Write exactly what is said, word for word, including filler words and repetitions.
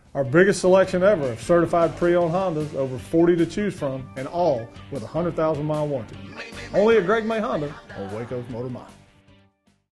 Our biggest selection ever of certified pre-owned Hondas, over forty to choose from, and all with a one hundred thousand mile warranty. Only at Greg May Honda on Waco's Motor Mile.